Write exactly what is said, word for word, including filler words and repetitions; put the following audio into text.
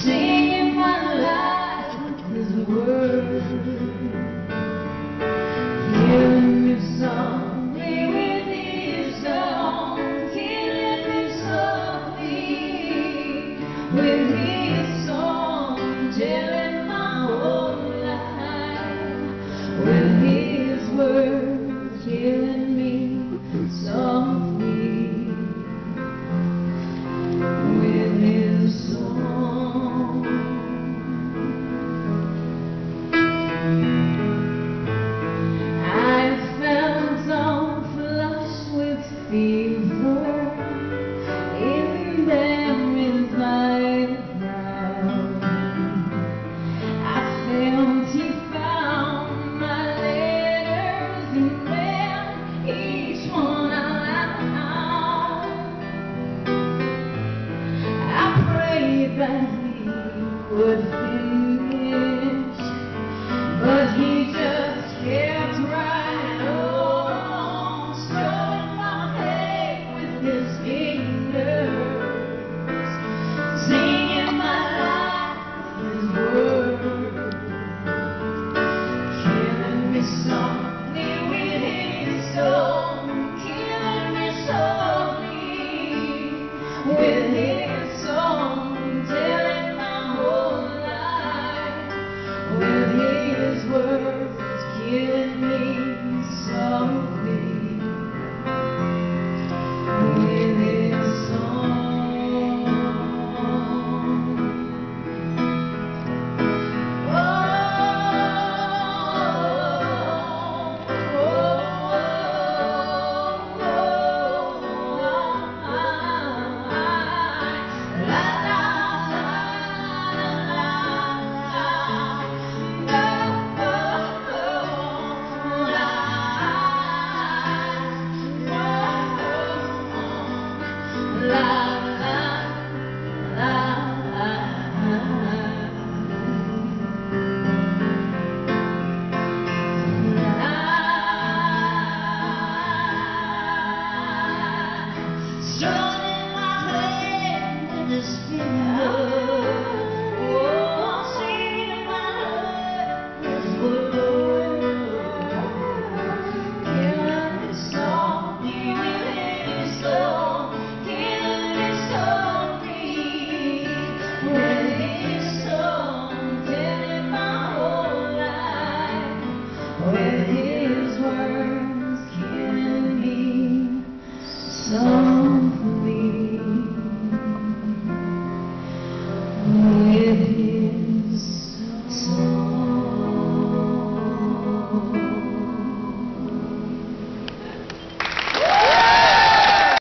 singing my life with his words, killing me softly with his song, killing me softly with his song, telling my whole life with his words, killing me softly with his song. I felt all flushed with fever in there in my crowd. I felt he found my letters and read each one out loud. I prayed that he would finish